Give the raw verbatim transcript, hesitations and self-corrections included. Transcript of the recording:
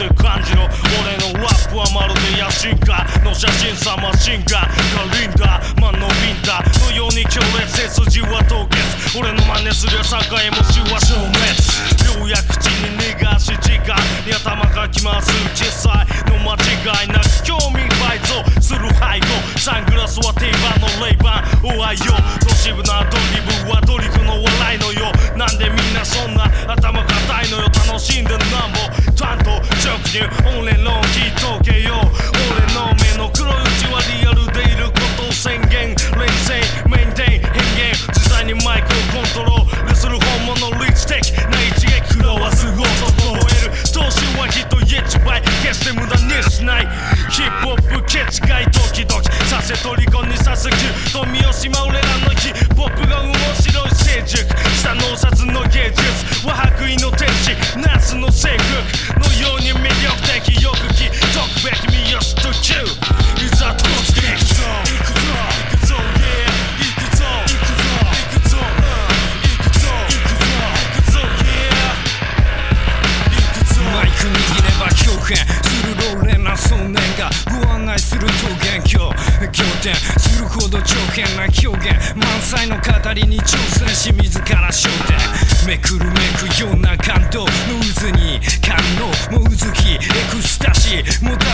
って感じの俺のラップはまるで野心家の写真さマシンガンカリンダーマンのビンタのように強烈背筋は凍結俺の真似すりゃ栄も死は消滅ようやく口に逃がし時間に頭かき回す小さいの間違いなく興味倍増する背後サングラスは定番のレイバンおはよう都市部なアドリブはドリフの笑いのよなんでみんなそんな頭固いのよ楽しんでなんぼ担当直入俺の聞いとけよ俺の目の黒いうちはリアルでいることを宣言連戦メインテイン変幻自在にマイクをコントロールする本物リッチ的な一撃食らわす男を得る投資は人一倍決して無駄にしないヒップホップケチがい時々させ虜にさせき富吉ま俺らのヒップホップが面白い成熟した脳殺の芸術は白衣の天使夏の制服のように魅力的よく聞解くべき三好と Q いざとつけ行くぞ行くぞ行くぞ yeah 行くぞ行くぞ行くぞ行くぞ行くぞ行くぞ yeah 行くぞマイク握れば表現する老練な少年がご案内する桃源郷仰天するほど長編な表現満載の語りに挑戦し自ら焦点めくるめくような感動の渦に感動もうずきエクスタシーもた